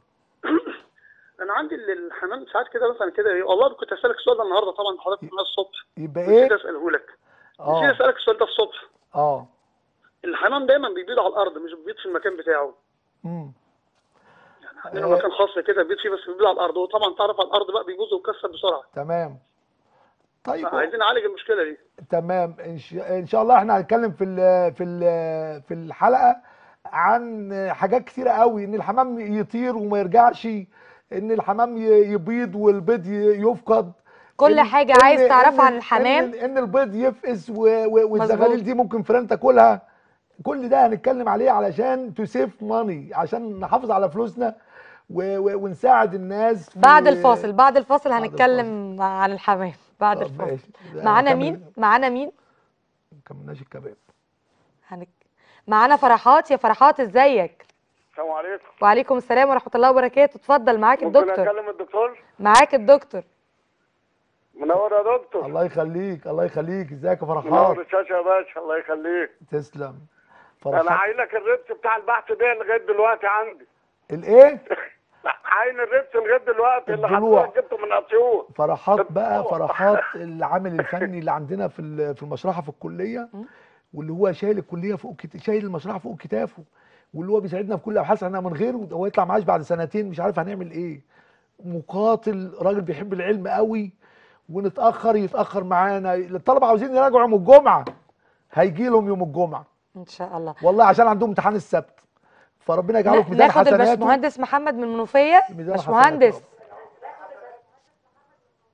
انا عندي الحمام ساعات كده مثلا كده، والله كنت اسالك السؤال ده النهارده طبعا حضرتك معايا الصبح. يبقى ايه؟ نسيت اساله لك. نسيت اسالك السؤال ده الصبح. الحمام دايما بيبيض على الارض، مش بيبيض في المكان بتاعه. يعني عندنا مكان خاص كده بيبيض فيه، بس بيبيض على الارض، وطبعا تعرف على الارض بقى بيبوظ ويكسر بسرعه. تمام. طيب عايزين نعالج المشكله دي. تمام. ان شاء الله احنا هنتكلم في الحلقه عن حاجات كتيره قوي، ان الحمام يطير وما يرجعش، ان الحمام يبيض والبيض يفقد، كل حاجه عايز تعرفها عن الحمام، ان البيض يفقس والزغاليل دي ممكن فيران تاكلها. كل ده هنتكلم عليه علشان تو سيف ماني، عشان نحافظ على فلوسنا ونساعد الناس. بعد الفاصل، بعد الفاصل هنتكلم عن الحمام بعد الفاصل. معانا مين؟ معانا مين؟ ما كملناش الكباب. معانا فرحات. يا فرحات ازيك؟ السلام عليكم. وعليكم السلام ورحمه الله وبركاته. اتفضل، معاك الدكتور. ممكن اكلم الدكتور؟ معاك الدكتور. منور يا دكتور. الله يخليك، الله يخليك. ازيك يا فرحات؟ منور الشاشه يا باشا، الله يخليك. تسلم. انا عاين لك الريبس بتاع البحث ده لغايه دلوقتي عندي. الايه؟ عاين الريبس لغايه دلوقتي اللي حضرتك جبته من اسيوط. فرحات بقى، فرحات العامل الفني اللي عندنا في المشرحه في الكليه، واللي هو شايل الكليه فوق شايل المشرحه فوق كتافه، واللي هو بيساعدنا في كل الابحاث. احنا من غيره هو يطلع معاش بعد سنتين، مش عارف هنعمل ايه. مقاتل، راجل بيحب العلم قوي، ونتاخر يتاخر معانا. الطلبه عاوزين يراجعوا يوم الجمعه، هيجي لهم يوم الجمعه ان شاء الله، والله عشان عندهم امتحان السبت، فربنا يجعله في ميزان حسناته. ناخد الباشمهندس محمد من المنوفيه. باشمهندس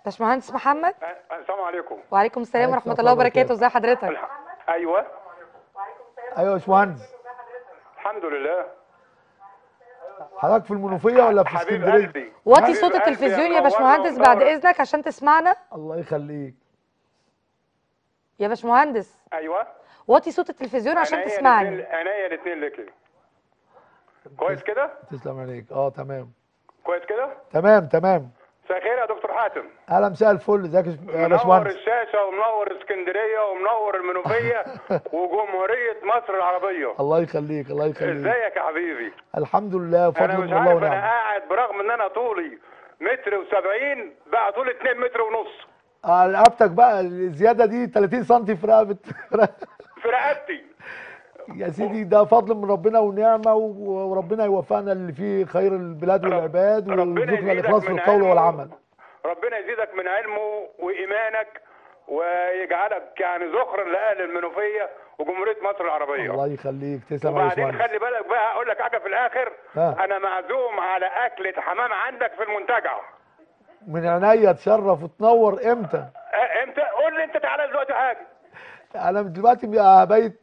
باشمهندس محمد. السلام عليكم. وعليكم السلام ورحمه الله وبركاته. ازي حضرتك؟ ايوه ايوه يا باشمهندس. الحمد لله. حضرتك في المنوفيه ولا في اسكندريه؟ وطي صوت التلفزيون يا باشمهندس بعد اذنك عشان تسمعنا. الله يخليك يا باشمهندس. ايوه وطي صوت التلفزيون عشان تسمعني. عينيا الاثنين لك. كويس كده؟ تسلم عليك. تمام. كويس كده؟ تمام. مساء الخير يا دكتور حاتم. اهلا مساء الفل. ازيك يا باشمهندس؟ منور الشاشه ومنور اسكندريه ومنور المنوفيه وجمهوريه مصر العربيه. الله يخليك الله يخليك. ازيك يا حبيبي؟ الحمد لله بفضل الله ونعمه. انا مش عارف انا قاعد برغم ان انا طولي 1.70 متر بقى طولي 2.5 متر. رقبتك بقى الزياده دي 30 سم في رقبتي يا سيدي. ده فضل من ربنا ونعمه، وربنا يوفقنا اللي فيه خير البلاد والعباد ويرزقنا الاخلاص في القول والعمل. ربنا يزيدك من علمه وايمانك ويجعلك يعني ذخرا لاهل المنوفيه وجمهوريه مصر العربيه. الله يخليك. تسلم يا باشمهندس. وبعدين خلي بالك بقى اقول لك حاجه في الاخر. انا معزوم على اكله حمام عندك في المنتجع. من عينيا. تشرف وتنور. امتى؟ امتى؟ قول لي انت. تعالى دلوقتي حاجه. انا دلوقتي بايت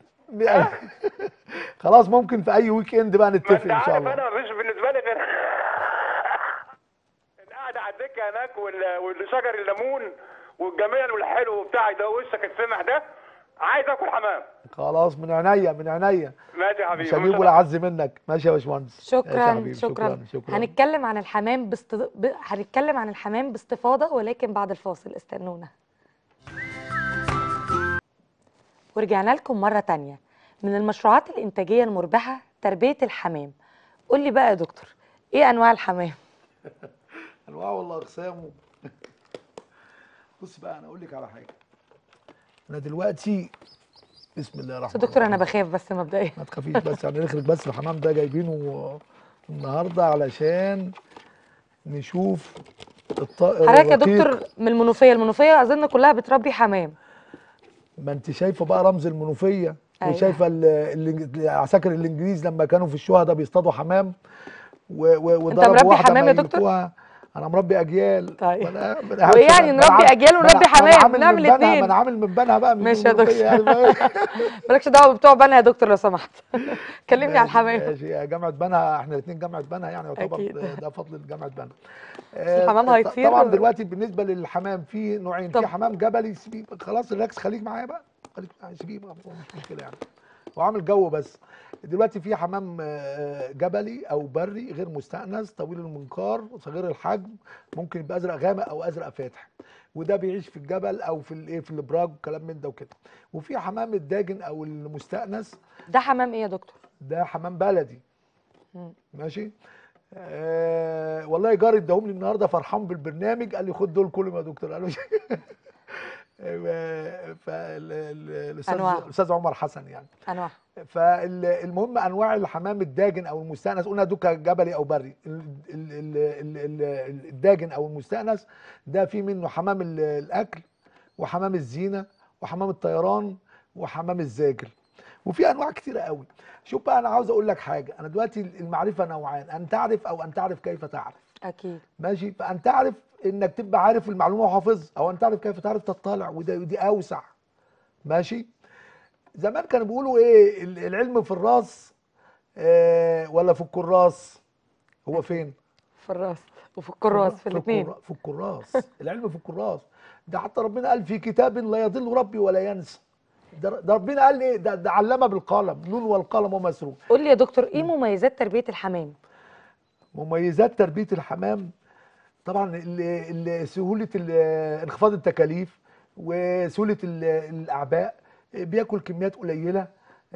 خلاص ممكن في اي ويك اند بقى نتفق ان شاء الله. انا مفيش بالنسبه لي غير القعده على الدكه هناك والشجر الليمون والجمال والحلو بتاعي ده ووشك السمح ده. عايز اكل حمام. خلاص من عينيا من عينيا. ماشي يا حبيبي. مش هجيبه العز منك. ماشي يا باشمهندس. شكرا. هنتكلم عن الحمام هنتكلم عن الحمام باستفاضه ولكن بعد الفاصل. استنونا. ورجعنا لكم مرة تانية. من المشروعات الإنتاجية المربحة تربية الحمام. قول لي بقى يا دكتور، إيه أنواع الحمام؟ أنواع ولا أقسامه؟ بص بقى أنا أقول لك على حاجة. أنا دلوقتي بسم الله الرحمن الرحيم. دكتور أنا بخاف بس مبدئيا. ما تخافيش بس يعني نخرج بس. الحمام ده جايبينه النهارده علشان نشوف حضرتك يا دكتور من المنوفية أظن كلها بتربي حمام. ما انت شايفه بقى رمز المنوفيه. أيوة. وشايفه العساكر الانجليز لما كانوا في الشهداء بيصطادوا حمام انت مربي حمام يا دكتور؟ انا مربي اجيال. طيب ويعني نربي اجيال ونربي حمام نعمل الاثنين. ما انا عامل من بنها بقى. ماشي يا دكتور. مالكش دعوه بتوع بنها يا دكتور لو سمحت. كلمني على الحمام. ماشي. جامعه بنها احنا الاثنين جامعه بنها يعني يعتبر ده فضل جامعه بنها. الحمام هيطير طبعا. دلوقتي بالنسبه للحمام في نوعين. في حمام جبلي. خلاص ريلاكس خليك معايا بقى. خليك سيبيه بقى مش مشكله يعني. هو عامل جو بس. دلوقتي في حمام جبلي او بري غير مستأنس طويل المنقار صغير الحجم. ممكن يبقى ازرق غامق او ازرق فاتح. وده بيعيش في الجبل او في الايه في الابراج وكلام من ده وكده. وفي حمام الداجن او المستأنس. ده حمام ايه يا دكتور؟ ده حمام بلدي. ماشي. والله جاري اداهم لي النهارده فرحان بالبرنامج. قال لي خد دول كلهم يا دكتور. قال فالاستاذ عمر حسن يعني. انواع. فالمهم انواع الحمام الداجن او المستأنس قلنا دوكا جبلي او بري. الداجن او المستأنس ده في منه حمام الاكل وحمام الزينه وحمام الطيران وحمام الزاجل. وفي انواع كتيره قوي. شوف بقى انا عاوز اقول لك حاجه. انا دلوقتي المعرفه نوعان. ان تعرف او ان تعرف كيف تعرف. اكيد. ماشي. فان تعرف انك تبقى عارف المعلومه وحافظها او ان تعرف كيف تعرف تطلع ودي اوسع. ماشي. زمان كانوا بيقولوا ايه العلم في الراس ولا في الكراس؟ هو فين؟ في الراس وفي الكراس في الاثنين. في الكراس. العلم في الكراس. ده حتى ربنا قال في كتاب لا يضل ربي ولا ينسى. ده ربنا قال ايه؟ ده علم بالقلم. نون والقلم وما يسرون. قول لي يا دكتور ايه مميزات تربيه الحمام؟ مميزات تربيه الحمام طبعا سهوله انخفاض التكاليف وسهوله الاعباء. بياكل كميات قليله.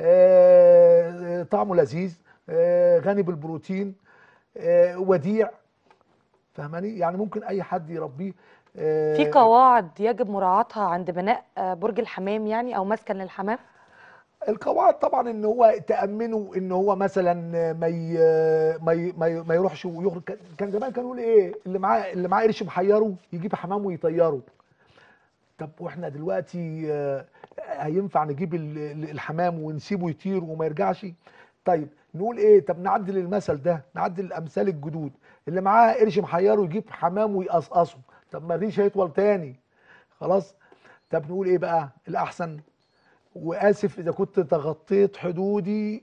طعمه لذيذ. غني بالبروتين. وديع. فاهماني؟ يعني ممكن اي حد يربيه. في قواعد يجب مراعاتها عند بناء برج الحمام يعني او مسكن للحمام؟ القواعد طبعا ان هو تامنه ان هو مثلا ما يروحش ويخرج. كان زمان كانوا يقول ايه اللي معاه قرش محيره يجيب حمام ويطيره. طب واحنا دلوقتي هينفع نجيب الحمام ونسيبه يطير وما يرجعش؟ طيب نقول ايه؟ طب نعدل المثل ده. نعدل الامثال الجدود. اللي معاه قرش محيره يجيب حمام ويقصقصه طب ما الريش هيطول تاني. خلاص. طب نقول ايه بقى الاحسن؟ واسف اذا كنت تغطيت حدودي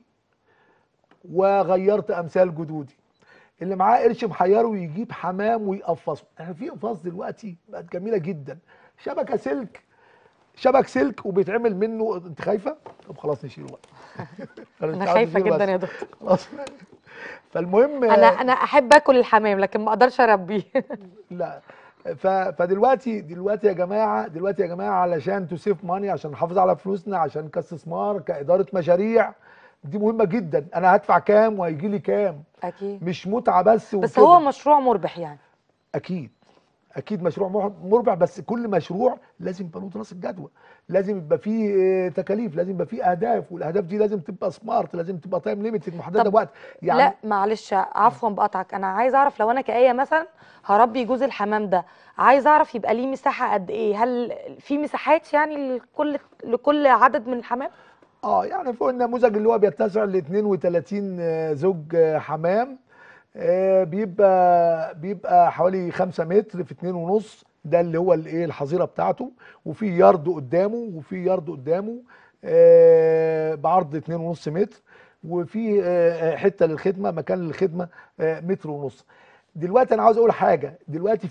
وغيرت امثال جدودي. اللي معاه قرش محيره يجيب حمام ويقفصه. احنا في قفاص دلوقتي بقت جميله جدا، شبكه سلك، شبك سلك وبيتعمل منه. انت خايفه؟ طب خلاص نشيله بقى. انا خايفه جدا يا دكتور. خلاص. فالمهم انا احب اكل الحمام لكن ما اقدرش اربيه. لا. دلوقتي يا جماعه علشان تسيف ماني، عشان نحافظ على فلوسنا، عشان كاستثمار كاداره مشاريع، دي مهمه جدا. انا هدفع كام وهيجي لي كام؟ اكيد. مش متعه بس وكده. بس هو مشروع مربح يعني. اكيد مشروع مربح، بس كل مشروع لازم يبقى له دراسه جدوى، لازم يبقى فيه تكاليف، لازم يبقى فيه اهداف، والاهداف دي لازم تبقى سمارت، لازم تبقى تايم ليميتد محدده بوقت يعني. لا معلش عفوا بقطعك، انا عايز اعرف لو انا كآية مثلا هربي جوز الحمام ده، عايز اعرف يبقى ليه مساحه قد ايه؟ هل في مساحات يعني لكل عدد من الحمام؟ يعني فوق النموذج اللي هو بيتسع ل 32 زوج حمام، بيبقى حوالي 5 متر في 2.5، ده اللي هو الايه الحظيره بتاعته، وفي يارد قدامه بعرض 2.5 متر، وفي حته للخدمه، مكان للخدمه 1.5 متر. دلوقتي انا عاوز اقول حاجه، دلوقتي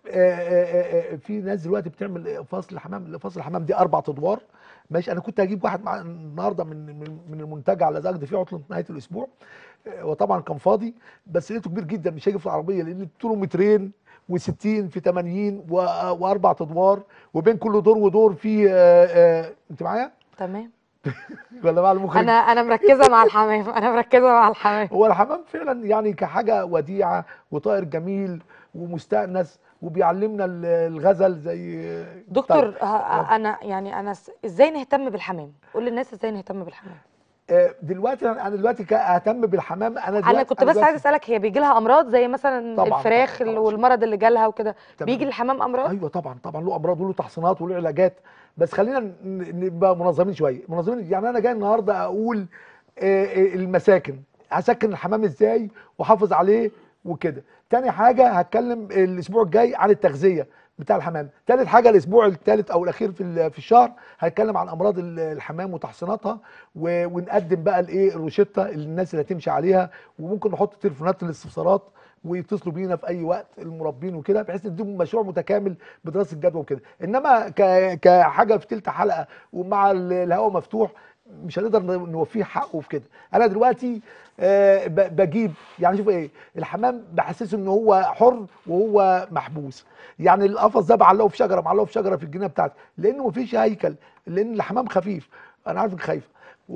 في ناس دلوقتي بتعمل فصل الحمام دي 4 ادوار. ماشي. انا كنت هجيب واحد النهارده من المنتجع على زاجد في عطله نهايه الاسبوع، وطبعا كان فاضي، بس لقيته كبير جدا مش هيجي في العربيه، لان طوله 2 و60 في 80 و4 ادوار، وبين كل دور ودور في انت معايا؟ تمام. ولا مع المخرج؟ انا مركزه مع الحمام. هو الحمام فعلا يعني كحاجه وديعه وطائر جميل ومستأنس وبيعلمنا الغزل زي دكتور. طيب. انا ازاي نهتم بالحمام؟ قول للناس ازاي نهتم بالحمام. دلوقتي اهتم بالحمام. انا كنت بس عايز اسالك، هي بيجي لها امراض زي مثلا طبعًا الفراخ طبعًا والمرض اللي جالها وكده؟ بيجي للحمام امراض؟ ايوه طبعا له امراض وله تحصينات وله علاجات، بس خلينا نبقى منظمين شويه. يعني انا جاي النهارده اقول المساكن، هسكن الحمام ازاي واحافظ عليه وكده. تاني حاجه هتكلم الاسبوع الجاي عن التغذيه بتاع الحمام. تالت حاجه الاسبوع الثالث او الاخير في الشهر هنتكلم عن امراض الحمام وتحصيناتها، ونقدم بقى الروشته اللي الناس اللي هتمشي عليها، وممكن نحط تليفونات للاستفسارات ويتصلوا بينا في اي وقت المربين وكده، بحيث نديهم مشروع متكامل بدراسه جدوى وكده. انما كحاجه في تلت حلقه ومع الهواء مفتوح مش هنقدر نوفيه حقه في كده. انا دلوقتي بجيب يعني شوف ايه الحمام، بحسسه ان هو حر وهو محبوس. يعني القفص ده معلقه في شجره في الجنينه بتاعتي، لانه مفيش هيكل، لان الحمام خفيف. انا عارف انك خايفه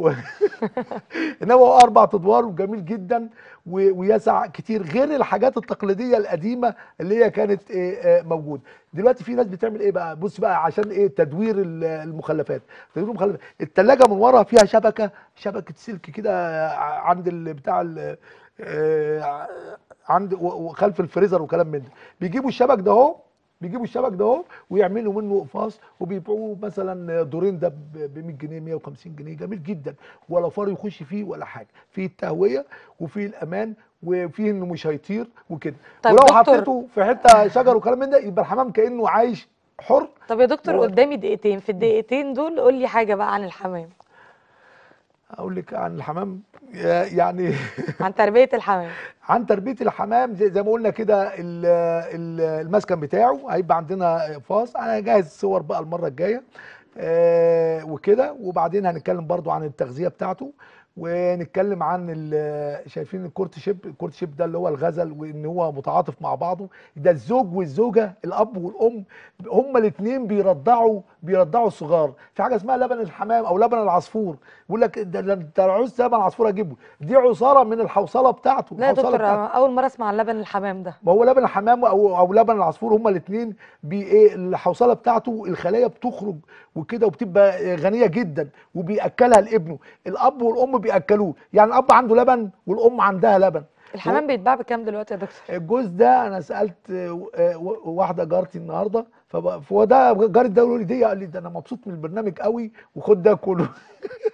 انما هو 4 ادوار وجميل جدا ويسع كتير، غير الحاجات التقليديه القديمه اللي هي كانت موجوده. دلوقتي في ناس بتعمل ايه بقى؟ بص بقى، عشان تدوير المخلفات. الثلاجه من ورا فيها شبكه سلك كده عند بتاع عند وخلف الفريزر وكلام من ده. بيجيبوا الشبك ده اهو ويعملوا منه قفاص وبيبيعوه مثلا دورين ده ب 100 جنيه 150 جنيه. جميل جدا، ولا فار يخش فيه ولا حاجه، فيه التهويه وفيه الامان وفيه انه مش هيطير وكده. طيب ولو دكتور، حطيته في حته شجر وكلام من ده يبقى الحمام كانه عايش حر. طب يا دكتور قدامي دقيقتين، في الدقيقتين دول قول لي حاجه بقى عن الحمام. اقول لك عن الحمام يعني عن تربيه الحمام. عن تربيه الحمام زي ما قلنا كده، المسكن بتاعه هيبقى عندنا فاص. انا هجهز صور بقى المره الجايه وكده، وبعدين هنتكلم برضو عن التغذيه بتاعته، ونتكلم عن شايفين الكورتشيب ده اللي هو الغزل، وان هو متعاطف مع بعضه. ده الزوج والزوجه، الاب والام، هما الاثنين بيرضعوا الصغار. في حاجه اسمها لبن الحمام او لبن العصفور، يقول لك ده انت عاوز لبن عصفور اجيبه، دي عصاره من الحوصله بتاعته. لا يا دكتور، اول مره اسمع عن لبن الحمام ده. ما هو لبن الحمام او لبن العصفور هما الاثنين الحوصله بتاعته الخلايا بتخرج وكده، وبتبقى غنيه جدا، وبياكلها لابنه. الاب والام بياكلوه، يعني الاب عنده لبن والام عندها لبن. الحمام بيتباع بكام دلوقتي يا دكتور؟ الجوز ده انا سالت واحده جارتي النهارده، فهو ده جارتي ده يقول لي، قال لي ده انا مبسوط من البرنامج قوي وخد ده كله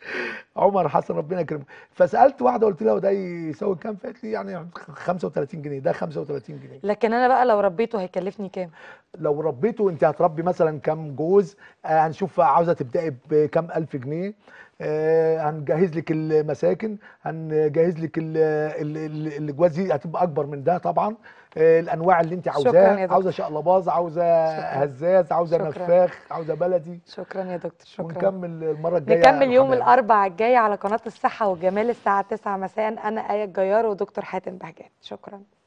عمر حسن ربنا يكرمه. فسالت واحده قلت لها ده يساوي كام؟ فقالت لي يعني 35 جنيه، ده 35 جنيه. لكن انا بقى لو ربيته هيكلفني كام؟ لو ربيته انت هتربي مثلا كام جوز، هنشوف عاوزه تبداي بكام الف جنيه. هنجهز لك المساكن، هنجهز لك الجواز دي هتبقى اكبر من ده طبعا. الانواع اللي انت شكرا عاوزاها، يا دكتور. عاوزه شقلباز، عاوزه شكرا. هزاز، عاوزه شكرا. نفاخ، عاوزه بلدي. شكرا يا دكتور. شكرا. ونكمل المره الجايه. نكمل يوم الحمام. الاربعاء الجاي على قناه الصحه والجمال الساعه 9 مساء. انا آية الجيار ودكتور حاتم بهجات. شكرا.